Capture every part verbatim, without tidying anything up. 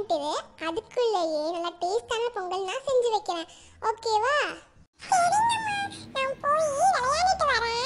பண்ணிட்டு அதுக்குள்ளேயே நல்ல டேஸ்டான பொங்கல் நான் செஞ்சு வைக்கிறேன். ஓகேவா? சரிங்கம்மா, நான் போய் விளையாடிட்டு வரேன்.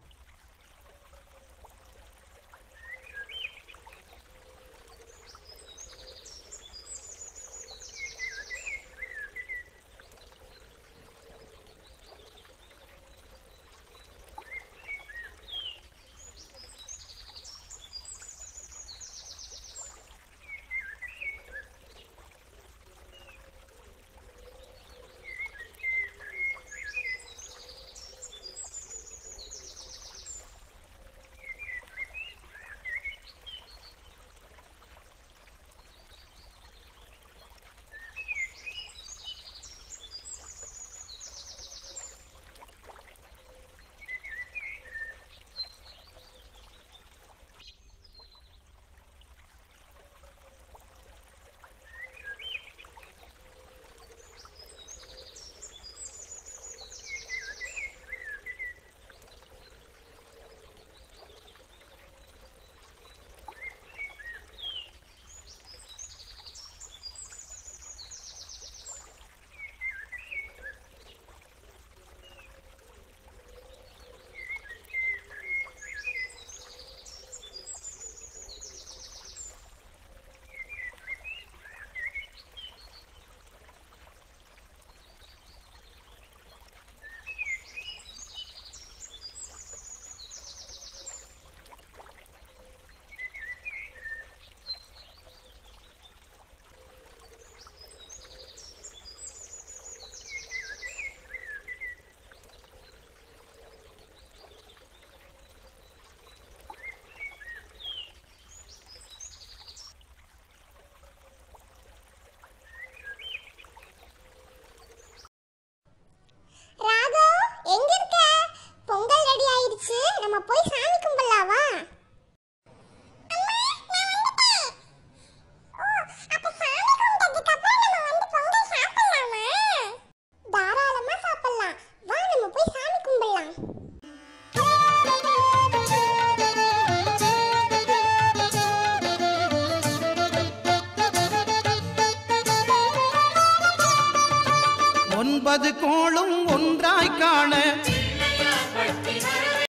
நம்ம போய் சாமி கும்பிடலாம் வா. தாராளமா சாப்பிடலாம் வா, நம்ம போய் சாமி கும்பிடலாம். ஒன்பது கோளும் ஒன்றாய் காண